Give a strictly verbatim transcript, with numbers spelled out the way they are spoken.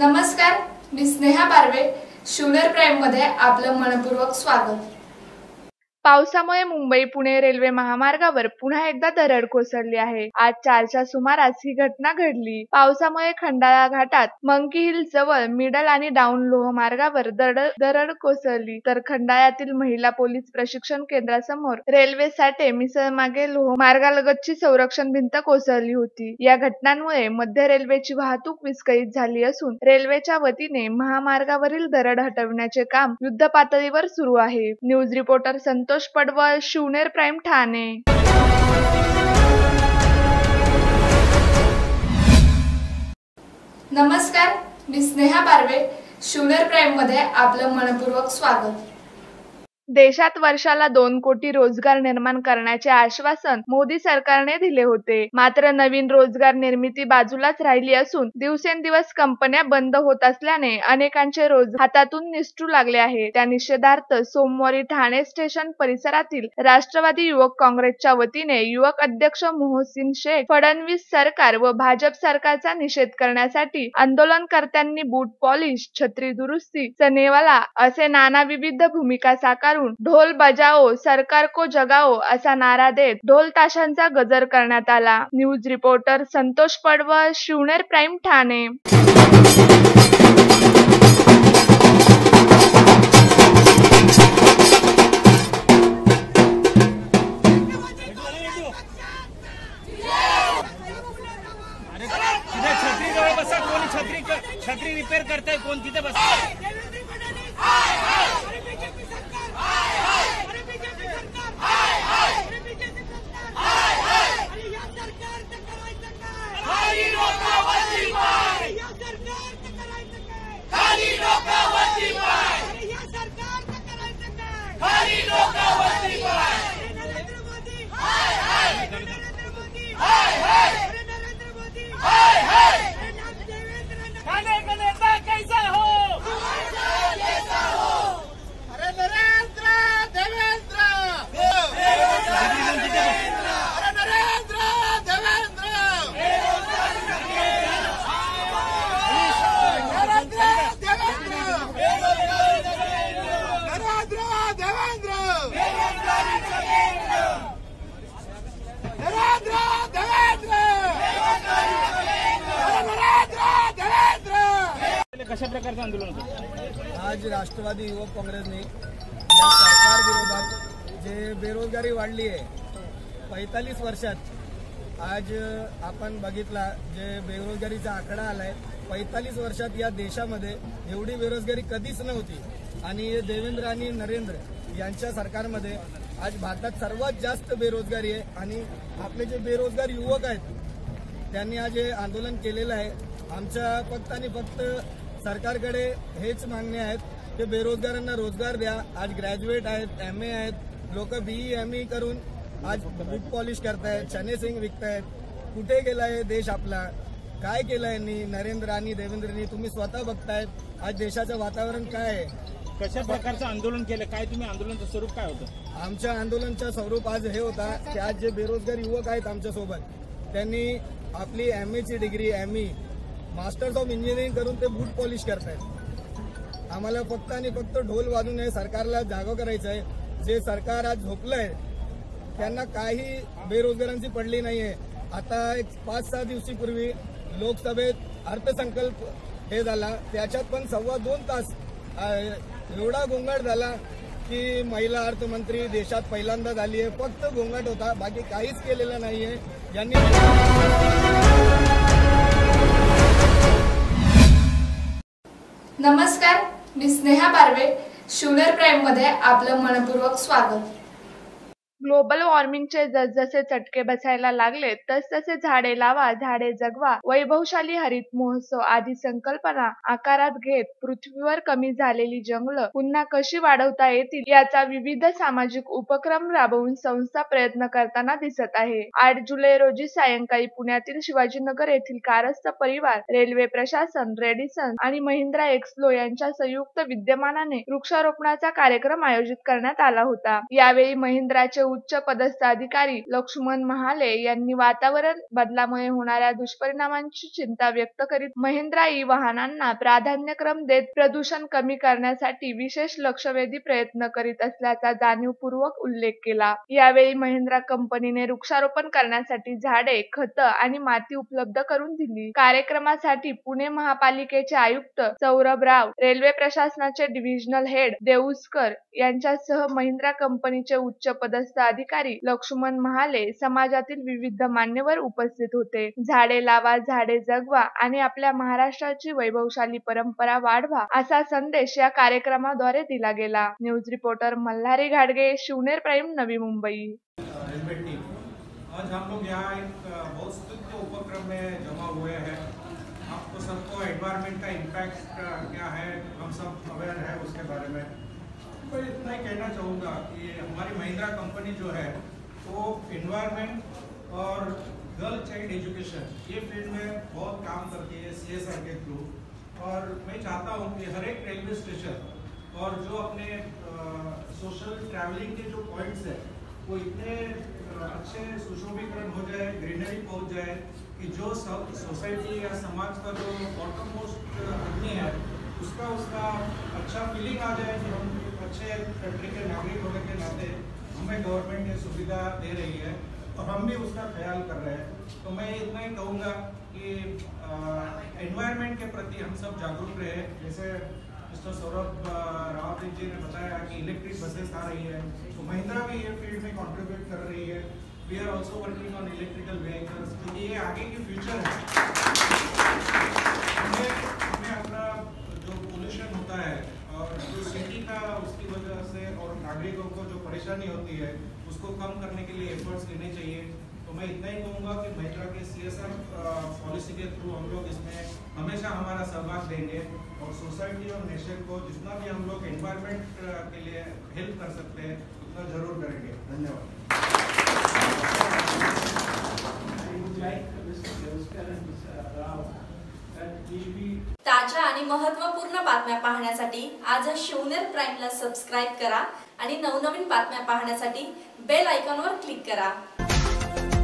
नमस्कार, मी स्नेहा पारवे. शून्यर प्राईम मध्ये आपलं मनपूर्वक स्वागत. पावसामुळे मुंबई पुणे रेल्वे महामार्गावर पुन्हा एकदा दरड कोसळली आहे. आज चारच्या सुमारास ही घटना घडली. पावसामुळे खंडाळा घाटात मंकी हिल जवळ मिडल आणि डाऊन लोहमार्गावर दरड दरड कोसळली, तर खंडाळ्यातील महिला पोलीस प्रशिक्षण केंद्रासमोर रेल्वे साठे मिसळमागे लोहमार्गालगतची संरक्षण भिंत कोसळली होती. या घटनांमुळे मध्य रेल्वेची वाहतूक विस्कळीत झाली असून रेल्वेच्या वतीने महामार्गावरील दरड हटविण्याचे काम युद्धपातळीवर सुरू आहे. न्यूज रिपोर्टर संतोष पडवळ, शून्यर प्राईम, ठाणे. नमस्कार, मी स्नेहा पारवे. शून्यर प्राईम मध्ये आपलं मनपूर्वक स्वागत. देशात वर्षाला दोन कोटी रोजगार निर्माण करण्याचे आश्वासन मोदी सरकारने दिले होते. मात्र नवीन रोजगार निर्मिती बाजूलाच राहिली असून दिवसेंदिवस कंपन्या बंद होत असल्याने अनेकांचे रोजगार हातातून निसटू लागले आहे. त्या निषेधार्थ सोमवारी ठाणे स्टेशन परिसरातील राष्ट्रवादी युवक काँग्रेसच्या वतीने युवक अध्यक्ष मोहसिन शेख, फडणवीस सरकार व भाजप सरकारचा निषेध करण्यासाठी आंदोलनकर्त्यांनी बूट पॉलिश, छत्री दुरुस्ती, चनेवाला असे नाना विविध भूमिका साकार ढोल बजाओ, सरकार को जगाओ असा नारा देत ढोल ताशांचा गजर करण्यात आला. न्यूज रिपोर्टर संतोष पडवळ, शून्यर प्राईम, ठाणे. छत्री रिपेअर करताय कोण तिथे बसा. कशा प्रकारचं आंदोलन होतं? आज राष्ट्रवादी युवक काँग्रेसने या सरकार विरोधात जे बेरोजगारी वाढली आहे पैंतालीस वर्षात, आज आपण बघितला जे बेरोजगारीचा आकडा आलाय पैंतालीस वर्षात या देशामध्ये एवढी बेरोजगारी कधीच नव्हती. आणि देवेंद्र आणि नरेंद्र यांच्या सरकारमध्ये आज भारतात सर्वात जास्त बेरोजगारी आहे. आणि आपले जे बेरोजगार युवक आहेत त्यांनी आज हे आंदोलन केलेलं आहे. आमच्या फक्त आणि फक्त सरकारकडे हेच मागणे आहेत की बेरोजगारांना रोजगार द्या. आज ग्रॅज्युएट आहेत, एम ए आहेत, लोक बीई एम ई करून आज बूट पॉलिश करतायत, चने सिंग विकतायत. कुठे गेलाय देश आपला? काय केलं यांनी नरेंद्र आणि देवेंद्रनी? तुम्ही स्वतः बघतायत आज देशाचं वातावरण काय आहे. कशा प्रकारचं आंदोलन केलं? काय तुम्ही आंदोलनाचं स्वरूप काय होतं? आमच्या आंदोलनाचं स्वरूप आज हे होता की आज जे बेरोजगार युवक आहेत आमच्यासोबत त्यांनी आपली एम एची degree, M E, masters of engineering करून ते बूट पॉलिश करतायत. आम्हाला फक्त आणि फक्त ढोल वाजून आहे सरकारला जागं करायचं आहे. जे सरकार आज झोपलंय त्यांना काही बेरोजगारांची पडली नाहीये. आता एक पाच सहा दिवशीपूर्वी लोकसभेत अर्थसंकल्प हे झाला, त्याच्यात पण सव्वा दोन तास एवढा गोंगाट झाला की महिला अर्थमंत्री देशात पहिल्यांदा झाली आहे. फक्त गोंगाट होता, बाकी काहीच केलेलं नाहीये यांनी. नमस्कार, मी स्नेहा पारवे. शून्यर प्राईम मध्ये आपलं मनपूर्वक स्वागत. ग्लोबल वॉर्मिंगचे जसजसे चटके बसायला लागले तसतसे झाडे लावा, झाडे जगवा, वैभवशाली हरित महोत्सव आदी संकल्पना आकारात घेत पृथ्वीवर कमी झालेली जंगलं पुन्हा कशी वाढवता येतील याचा विविध सामाजिक उपक्रम राबवून संस्था प्रयत्न करताना दिसत आहे. आठ जुलै रोजी सायंकाळी पुण्यातील शिवाजीनगर येथील कारस्थ परिवार, रेल्वे प्रशासन, रेडिसन आणि महिंद्रा एक्सलो यांच्या संयुक्त विद्यमानाने वृक्षारोपणाचा कार्यक्रम आयोजित करण्यात आला होता. यावेळी महिंद्राचे उच्च पदस्थ अधिकारी लक्ष्मण महाले यांनी वातावरण बदलामुळे होणाऱ्या दुष्परिणामांची चिंता व्यक्त करीत महिंद्रा ई वाहनांना प्राधान्यक्रम देत प्रदूषण कमी करण्यासाठी विशेष लक्षवेधी प्रयत्न करीत असल्याचा जाणीवपूर्वक उल्लेख केला। यावेळी महिंद्रा कंपनीने वृक्षारोपण करण्यासाठी झाडे, खत आणि माती उपलब्ध करून दिली। कार्यक्रमासाठी पुणे महापालिकेचे आयुक्त सौरभ राव, रेल्वे प्रशासनाचे डिव्हिजनल हेड देऊसकर यांच्यासह महिंद्रा कंपनीचे उच्च पदस्थ अधिकारी लक्ष्मण महाले, समाजातील विविध मान्यवर उपस्थित होते। झाडे लावा, झाडे जगवा आणि आपल्या महाराष्ट्राची वैभवशाली परंपरा वाढवा असा संदेश या कार्यक्रमाद्वारे दिला गेला। न्यूज रिपोर्टर मल्हारी घाडगे, शिवनेर प्राइम, नवी मुंबई। आज हम लोग यहाँ एक बहुत स्तुत्य उपक्रम में जमा हुए हैं। आपको सबको एनवायरनमेंट का इम्पैक्ट क्या है, हम सब अवेयर है उसके बारे में। मैं इतना ही कहना चाहूँगा कि हमारी महिंद्रा कंपनी जो है वो एनवायरनमेंट और गर्ल चाइल्ड एजुकेशन ये फील्ड में बहुत काम करती है सी एस आर के थ्रू। और मैं चाहता हूँ कि हर एक रेलवे स्टेशन और जो अपने सोशल ट्रैवलिंग के जो पॉइंट्स है वो इतने अच्छे सुशोभीकरण हो जाए, ग्रीनरी पहुंच जाए कि जो सोसाइटी या समाज का जो बॉटम मोस्ट आदमी है उसका उसका अच्छा फीलिंग आ जाए कि हम अच्छे कंट्री के नागरिक होने के नाते हमें गवर्नमेंट ये सुविधा दे रही है और हम भी उसका ख्याल कर रहे हैं। तो मैं इतना ही कहूँगा कि एनवायरनमेंट के प्रति हम सब जागरूक रहे। जैसे मिस्टर सौरभ रावत जी ने बताया कि इलेक्ट्रिक बसेस आ रही है, तो महिंद्रा भी ये फील्ड में कंट्रीब्यूट कर रही है। We are also working on electrical vehicles, क्योंकि ये आगे की फ्यूचर है। हमें हमें अपना जो पोल्यूशन होता है और जो सिटी का उसकी वजह से और नागरिकों को जो परेशानी होती है उसको कम करने के लिए एफर्ट्स लेने चाहिए। तो मैं इतना ही कहूँगा कि महिंद्रा के सी एस आर पॉलिसी के थ्रू हम लोग इसमें हमेशा हमारा सहभाग देंगे और सोसाइटी और नेशन को जितना भी हम लोग एनवायरनमेंट के लिए हेल्प कर सकते हैं उतना जरूर करेंगे। धन्यवाद। ताज्या आणि महत्त्वपूर्ण बातम्या पाहण्यासाठी आज शिवनेर प्राइमला सबस्क्राइब करा आणि नवनवीन बातम्या पाहण्यासाठी बेल आयकॉनवर क्लिक करा।